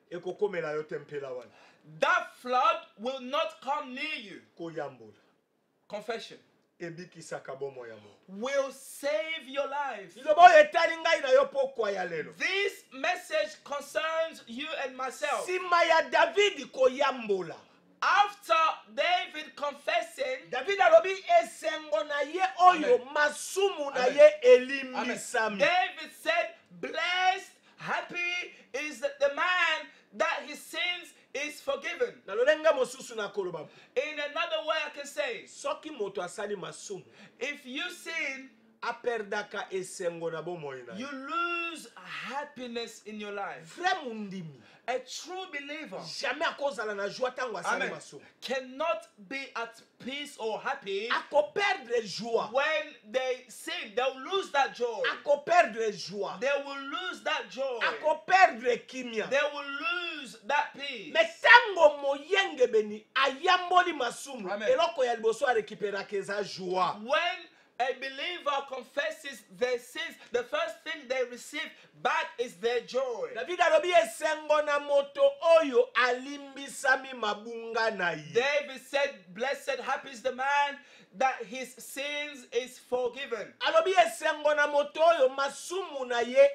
ekokomela yo te mpela wana. that flood will not come near you. Koyambola Confession ebikisaka bomo ya mo. will save your life. Liloba oyo etali ngai na yo pokwa ya lelo. This message concerns you and myself. Sima ya David koyambola. After David confessing, David alobi esengo na ye oyo Amen. masumu na Amen. ye elimbisami. David said, blessed, happy is the man that his sins is forgiven. Na lolenga mosusu na koloba. In another way I can say, Soki moto asali masumu if you sin, aperdaka esengo na bomoi na ye. you lose happiness in your life. Vrai mundimi A true believer, jamais akozala na joie tango asali amen, masumu. cannot be at peace or happy Ako perdre joie. when they sin. They'll lose that joy. Ako perdre joie. They will lose that joy. Ako perdre kimia. They will lose that peace. Mais tango moyenge beni ayamboli masumu Amen. eloko ya liboso arekiperaka eza joie. When a believer confesses their sins, the first thing they receive back is their joy. David alobi esengo na moto oyo alimbisami mabunga na ye. David said, blessed, happy is the man that his sins is forgiven. Alobi esengo na moto oyo masumu na ye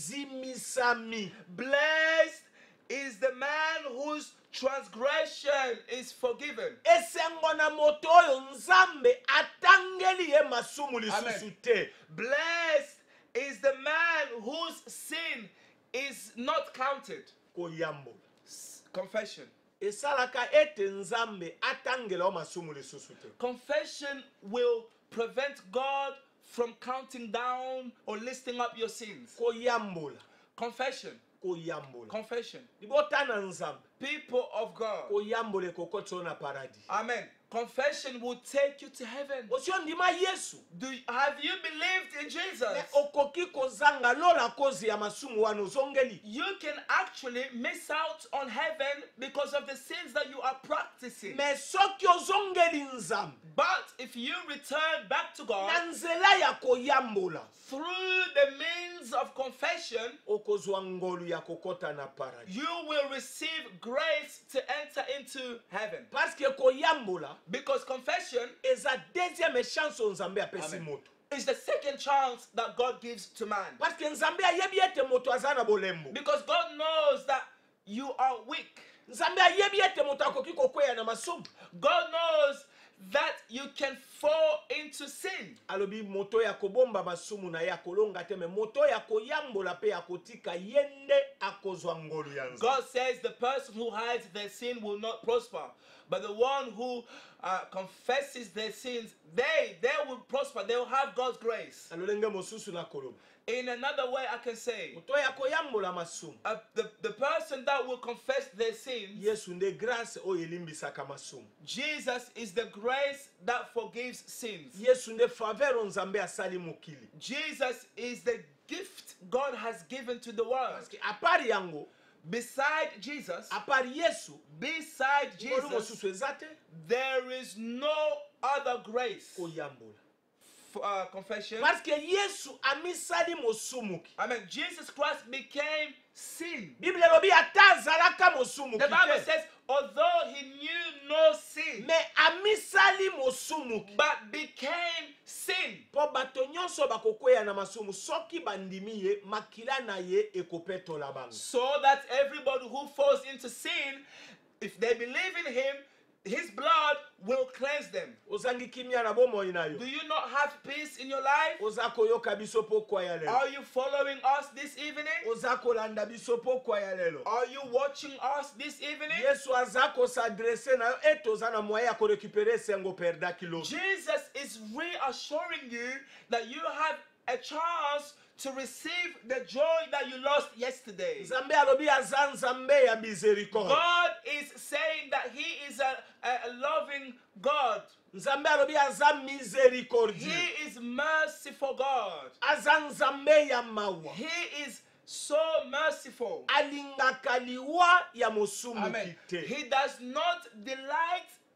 ezimisami. Blessed is the man whose transgression is forgiven. Esengo na moto oyo nzambe atangeli ye masumu lisusu te. Blessed is the man whose sin is not counted. Koyambo. Confession. Esalaka ete nzambe atangela o masumu lisusu te. Confession will prevent God from counting down or listing up your sins. Koyambola. Confession. Koyambola. Confession. Libotana nzambe. People of God. Koyambole kokotso na paradis. Amen. Confession will take you to heaven. Osio ndima Yesu. Have you believed in Jesus? Me okoki kozanga lola kozi ya masumu wano zongeli. You can actually miss out on heaven because of the sins that you are practicing. Me soki ozongeli nzambe. But if you return back to God Na nzela ya koyambola. through the means of confession, Okozwa ngolu ya kokota na paradis. you will receive grace to enter into heaven. Parce que koyambola Because confession eza deuxième chance nzambe apesi Amen. moto. is the second chance that God gives to man. Parce que nzambe ayebi ete moto aza na bolembo. Because God knows that you are weak. Nzambe ayebi ete moto akoki kokweya na masumu. God knows that you can fall into sin. Alobi moto ya kobomba masumu na ya kolonga te me moto ya koyambola pe ya kotika yende akozwa ngolu ya nzambe. God says the person who hides their sin will not prosper. But the one who confesses their sins, they will prosper. They will have God's grace. Alolenge mosusu na koloba. In another way, I can say, Moto ya koyambola masumu. the person that will confess their sins, Yesu nde grâce oyo elimbisaka masumu. Jesus is the grace that forgives sins. Yesu nde faveur nzambe asali mokili. Jesus is the gift God has given to the world. Parce que apart yango, Beside Jesus, apart Yesu, beside ngolu Jesus, mosusu eza te there is no other grace. koyambola. Confession. Parce que Yesu amisali mosumuki. Amen. Jesus Christ became sin. Bible elobi ata azalaka mosumuki The Bible te. says, although he knew no sin, Me amisali mosumuki. but became sin. Po bato nyonso bakokweya na masumu soki bandimi ye makila na ye ekopetola bango. So that everybody who falls into sin, if they believe in him, his blood will cleanse them. Ozangi kimia na bomoi na yo. Do you not have peace in your life? Oza koyoka biso pokwa ya lelo. Are you following us this evening? Oza kolanda biso pokwa ya lelo. Are you watching us this evening? Yesu aza kosadrese na yo eto oza na moyen ya korekupere esengo perda kilo. Jesus is reassuring you that you have a chance to receive the joy that you lost yesterday. Nzambe alobi aza nzambe ya miséricorde. God is saying that he is a loving God. Nzambe alobi aza miséricordieux. He is merciful God. Aza nzambe ya mawa. He is so merciful. Alingaka liwa ya mosumuki Amen. te. He does not delight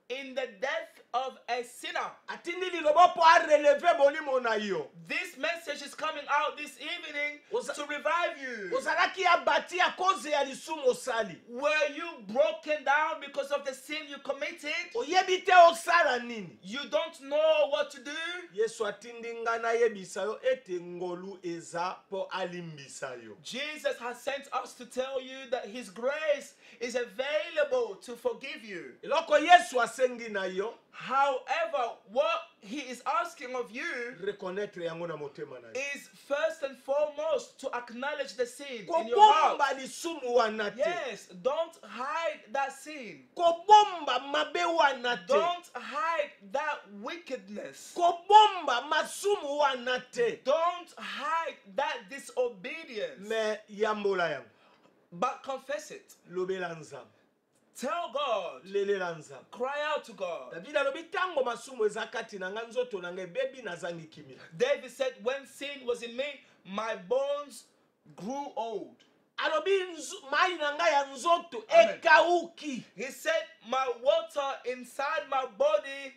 in the death of a sinner. atindi liloba mpo areleve bolimo na yo. This message is coming out this evening to revive you. ozalaki abati a cause ya lisumu osali. Were you broken down because of the sin you committed? oyebi te osala nini. You don't know what to do? yesu atindi nga nayebisa yo ete ngolu eza mpo alimbisa yo. Jesus has sent us to tell you that his grace is available to forgive you. eloko yesu asengi na yo. However, what he is asking of you reconnaître yango na motema na yo. is first and foremost to acknowledge the sin in your heart. kobomba lisumu wana te. Yes, don't hide that sin. kobomba mabe wana te. Don't hide that wickedness. kobomba masumu wana te. Don't hide that disobedience. me yambola yango. But confess it. lobela nzambe. Tell God. lelela nzambe. Cry out to God. davide alobi ntango masumu eza kati na nga nzoto na nga ebebi nazangi kimia. David said, when sin was in me, my bones grew old. alobi mai na nga ya nzoto Amen. ekauki. He said, my water inside my body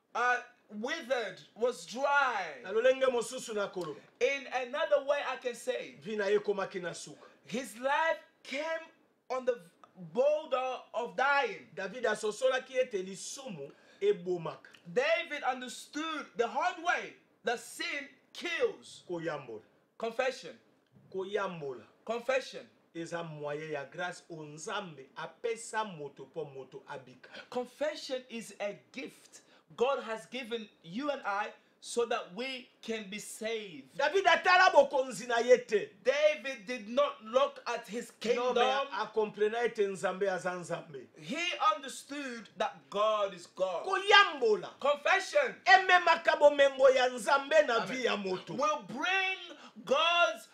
withered, was dry. na lolenge mosusu na koloba. In another way I can say, vi na ye ekomaki na suka. his life came on the border of dying. davide asosolaki ete lisumu ebomaka. David understood the hard way that sin kills. koyambola. Confession. koyambola Confession. eza moyen ya grâce onzambe apesa moto po moto abika. Confession is a gift God has given you and I so that we can be saved. davide atala bokonzi na ye te. David did not look at his no me kingdom. akomprena ete nzambe aza nzambe. He understood that God is God. koyambola Confession ememaka bomengo ya nzambe na Amen. vi ya moto. will bring God's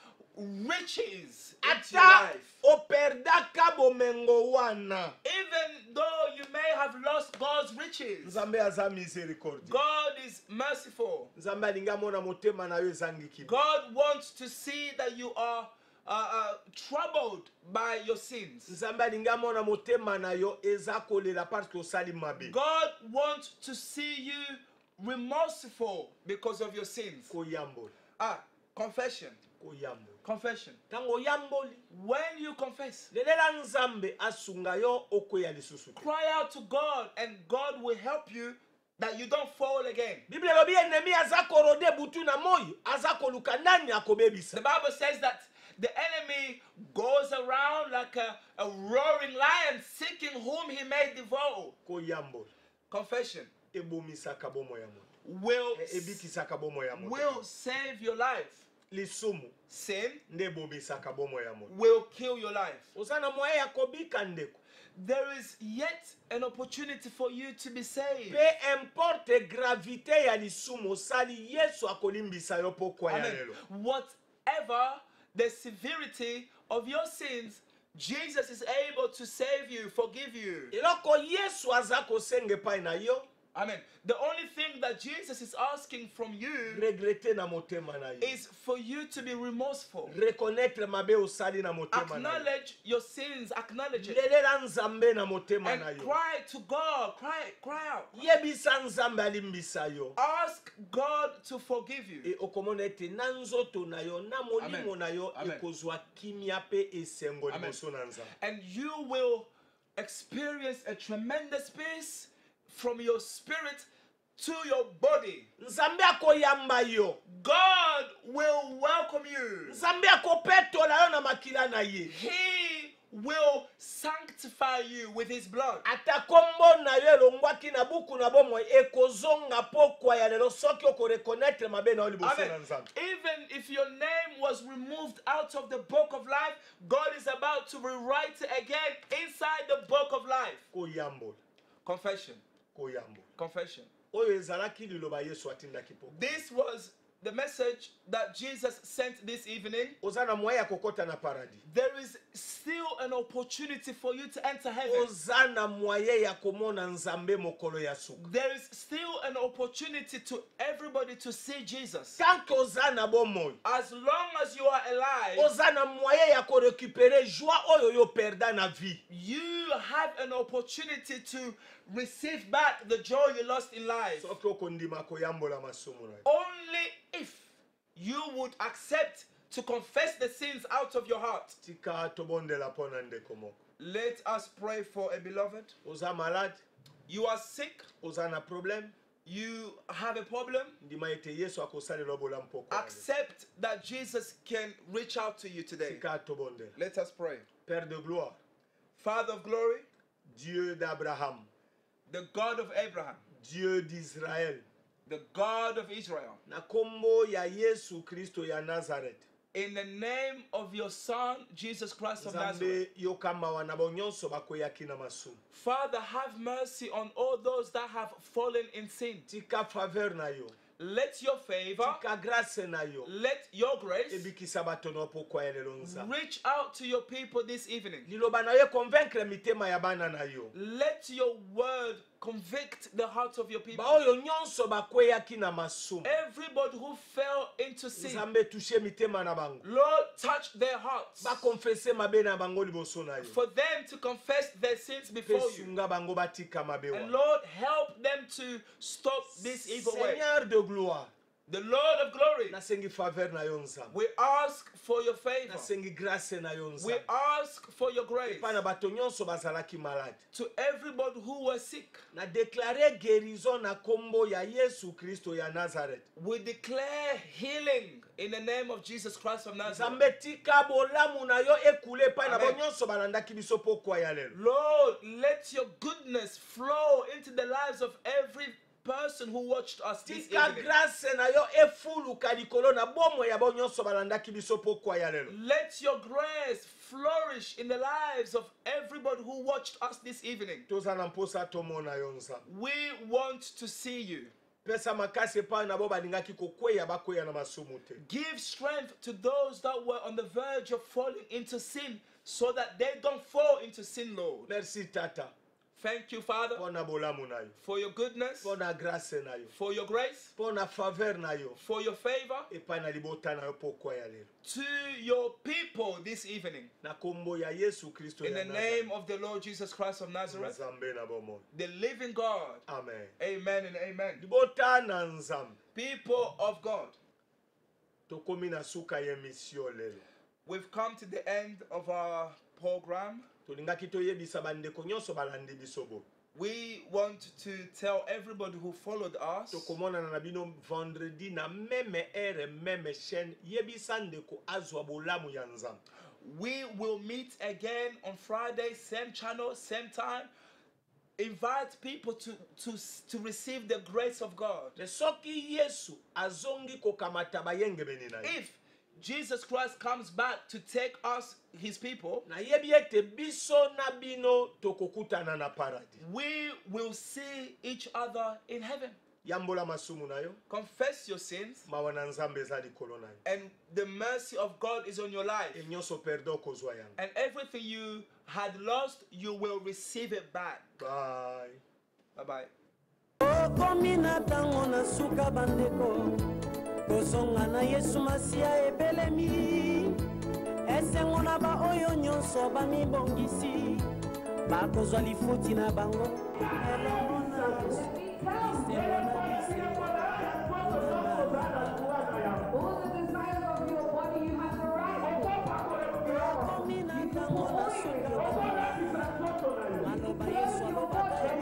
riches into your ata life. operdaka bomengo wana. Even though you may have lost God's riches, nzambe aza miséricorde. God is merciful. nzambe alingi amona motema na yo ezangi kimia. God wants to see that you are troubled by your sins. nzambe alingi amona motema na yo eza kolela parce que osali mabe. God wants to see you remorseful because of your sins. koyambola. Confession. koyambola. Confession. ntango oyamboli When you confess, lelela nzambe asunga yo okweya lisusu te. cry out to God and God will help you that you don't fall again. bible elobi enemi aza korode butu na moyo aza koluka nani The akobebisa. Bible says that the enemy goes around like a roaring lion seeking whom he may devour. koyambola Confession ebomisaka bomo ya moto. will ebikisaka bomo ya moto. save your life. lisumu Sin nde ebomisaka bomo ya moto. will kill your life. oza na moyen ya kobika ndeko. There is yet an opportunity for you to be saved. pe importe gravité ya lisumu osali yesu akolimbisa yo pokwa ya Amen. lelo. Whatever the severity of your sins, Jesus is able to save you, forgive you. eloko yesu aza kosenga epai na yo. Amen. The only thing that Jesus is asking from you regrete na motema na yo. is for you to be remorseful. reconnaître mabe osali na motema na yo. Acknowledge your sins, acknowledge it. lelela nzambe na motema And na yo. cry to God, cry out. yebisa nzambe alimbisa yo. Ask God to forgive you. e okomona ete na nzoto na yo na molimo Amen. na yo Amen. ekozwa kimia pe esengo Amen. liboso na nzambe. And you will experience a tremendous peace from your spirit to your body. nzambe akoyamba yo. God will welcome you. nzambe akopetola yo na makila na ye. He will sanctify you with his blood. ata kombo na yo elongwaki na buku na bomoi ekozonga pokwa ya lelo soki okoreconnaître mabe na yo liboso na Amen. nzambe. Even if your name was removed out of the book of life, God is about to rewrite it again inside the book of life. koyambola. Confession. koyambola. Confession. oyo ezalaki liloba yesu atindaki pokwa. This was the message that Jesus sent this evening. oza na moyen ya kokota na paradis. There is still an opportunity for you to enter heaven. oza na moyen ya komona nzambe mokolo ya suka. There is still an opportunity to everybody to see Jesus. Tant que oza na bomoi, As long as you are alive, oza na moyen ya ko récupérer joie oyo yo perda na vie. you have an opportunity to receive back the joy you lost in life. Soki okondima koyambola masumu na yo. Only if you would accept to confess the sins out of your heart. Tika tobondela pona ndeko moko. Let us pray for a beloved. Oza malade, You are sick, oza na problème, you have a problem. ndima ete Yesu akosalela bola mpoko. na yo. Accept that Jesus can reach out to you today. Tika tobondela. Let us pray. Père de gloire, Father of glory, Dieu d'Abraham, the God of Abraham, Dieu d'Israël, the God of Israel, na kombo ya Yesu Kristo ya Nazareth. in the name of your Son, Jesus Christ of Nazareth. Nzambe yokamba na bonyonso bakoyaki na masumu. Father, have mercy on all those that have fallen in sin. Tika faveur na yo, Let your favor, tika grâce na yo, let your grace ebikisa bato na pokwa elelo nzambe. reach out to your people this evening. Liloba na yo convaincre mitema ya bana na yo. Let your word convict the hearts of your people. Baoyo nyonso bakweyaki na masumu. Everybody who fell into sin, Nzambe touche mitema na bango. Lord, touch their hearts. Ba confesser mabe na bango liboso na yo. For them to confess their sins before you. Pesunga bango batika mabewa. And Lord, help them to stop this evil way. Seigneur de gloire, The Lord of glory, nasengi faveur na yo nzambe. we ask for your favor. Nasengi grâce na yo We nzambe. ask for your grace Epa na bato nyonso bazalaki malade. to everybody who was sick. Na déclarer guérison na kombo ya Yesu Kristo ya Nazareth. We declare healing in the name of Jesus Christ of Nazareth. Nzambe tika bolamu na yo ekule pa na Amen. bonyonso balandaki biso pokwa ya lelo. Lord, let your goodness flow into the lives of every person who watched us this Tika evening. grâce na yo efuluka likolo na bomo ya bonyonso balandaki biso pokwa ya lelo. Let your grace flourish in the lives of everybody who watched us this evening. Toza na mposa tomona yo nzambe. We want to see you. Pesa makasi pa na bo balingaki kokweya bakweya na masumu te. Give strength to those that were on the verge of falling into sin so that they don't fall into sin, Lord. Merci tata. Thank you, Father, Pona bolamu na yo. for your goodness, Pona grâce na yo. for your grace, Pona faveur na yo. for your favor Epa na libota na yo pokwa ya lelo. to your people this evening. Na kombo ya Yesu Kristo In ya the Nazareth. name of the Lord Jesus Christ of Nazareth, Nzambe na bomo. the living God. Amen. Amen and amen. Libota na nzambe. People of God, Tokomi na suka ya emission lelo. we've come to the end of our program. Tolingaki toyebisa bandeko nyonso balandi biso bo. We want to tell everybody who followed us Tokomona na bino vendredi na meme ere meme chaîne yebisa ndeko azwa bolamu ya nzambe. we will meet again on Friday, same channel, same time. Invite people to receive the grace of God. Le soki Yesu azongi kokamata bayenge beni na ye. If Jesus Christ comes back to take us, his people, Na yebi ete biso na bino tokokutana na paradis. we will see each other in heaven. Yambola masumu na yo. Confess your sins, Mawa na nzambe eza likolo na yo. and the mercy of God is on your life. E nyonso perdon kozwa yango. And everything you had lost, you will receive it back. Bye. Bye-bye. okomi na ntango na suka bandeko kozonga na yesu masiya ebelemi esengo na baoyo nyonso bamibongisi bakozwa lifuti na bango elongo na yesu lisengo na lisengo okomi na ntango na suka maloba yesu alobaka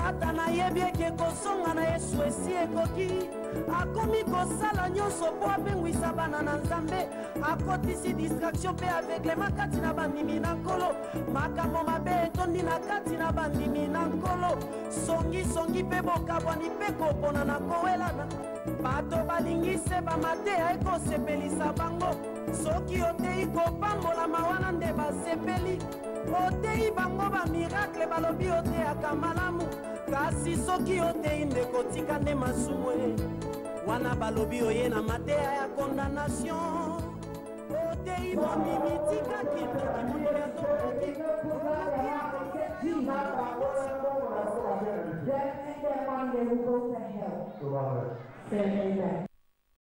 satana ayebi eke kosonga na yesu esi ekoki akomi kosala nyonso mpo apengwisa bana na nzambe akotisi distraction mpe aveglema kati na bandimi na nkolo makambo mabe etondi na kati na bandimi na nkolo songisongi mpe bokabwani mpe kopona na kowelana bato balingi se bamateya ekosepelisa bango soki otei kopambolama wana nde basepeli otei bango bamiracle balobi oteyaka malamu kasi soki otei nde kotika nde masumu wana balobi oye na mateya ya condamnation otei bomimitikaki Amen.